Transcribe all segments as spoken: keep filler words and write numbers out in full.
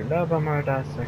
Love Amar Dasik.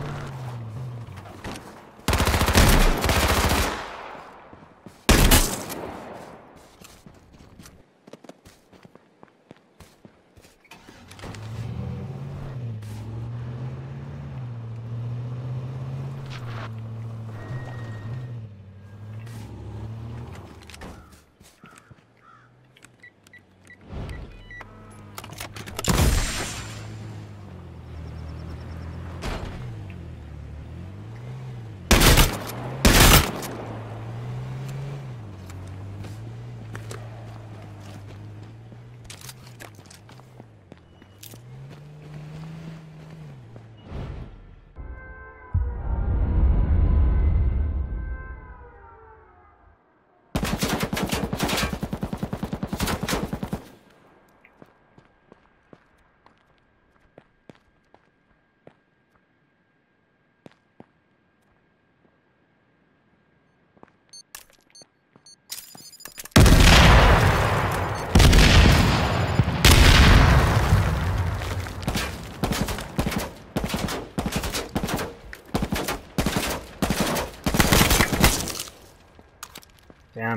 Damn.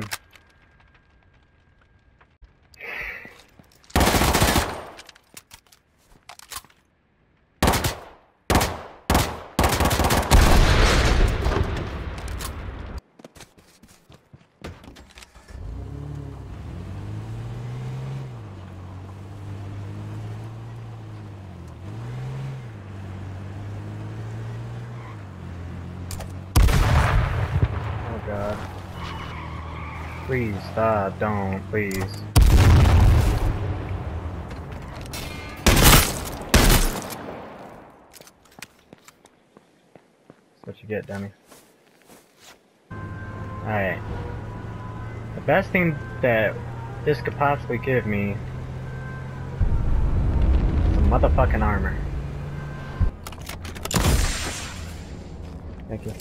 Oh God. Please stop, don't, please. That's what you get, dummy. Alright. The best thing that this could possibly give me is some motherfucking armor. Thank you.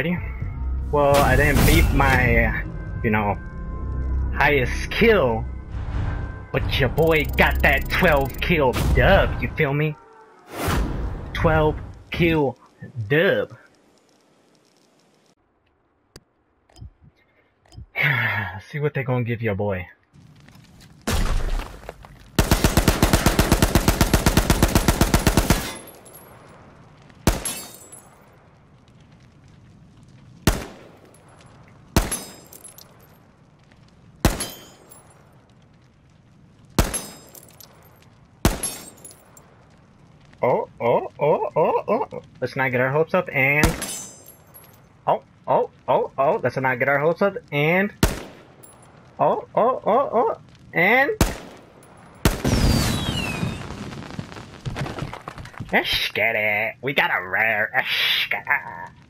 Alrighty. Well, I didn't beat my, you know, highest kill, but your boy got that twelve kill dub, you feel me? twelve kill dub. See what they gonna give your boy. Oh, oh, oh, oh, oh. Let's not get our hopes up and... Oh, oh, oh, oh. Let's not get our hopes up and... Oh, oh, oh, oh. And... Let's get it. We got a rare. Let's get it.